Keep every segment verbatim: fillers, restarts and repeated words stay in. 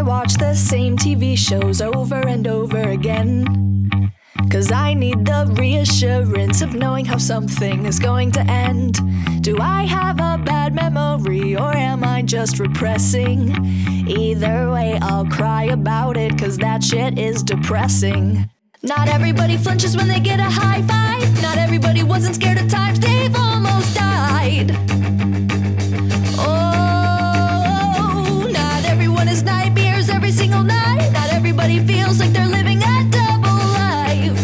watch the same T V shows over and over again, 'cause I need the reassurance of knowing how something is going to end. Do I have a bad memory, or am I just repressing? Either way, I'll cry about it, 'cause that shit is depressing. Not everybody flinches when they get a high five. Not everybody wasn't scared of times they've almost died. Oh, not everyone has nightmares every single night. Not everybody feels like they're living a double life.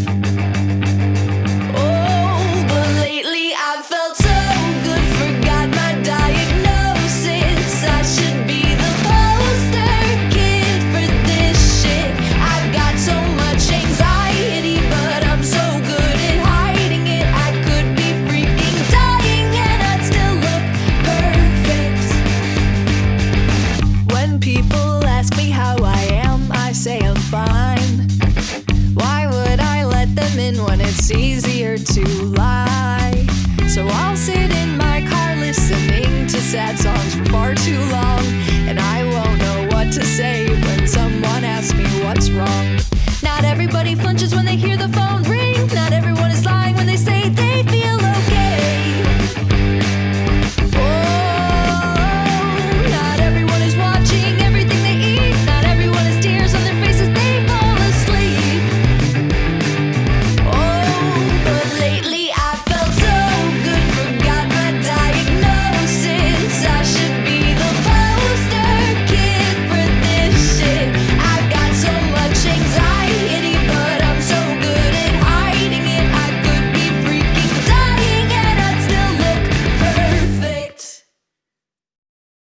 Oh, but lately I've felt so good, forgot my diagnosis. I should be the poster kid for this shit. I've got so much anxiety, but I'm so good at hiding it. I could be freaking dying and I'd still look perfect. When people ask me how I am, I say I'm fine. Why would I let them in when it's easier to lie? So I'll sit in my car listening to sad songs for far too long.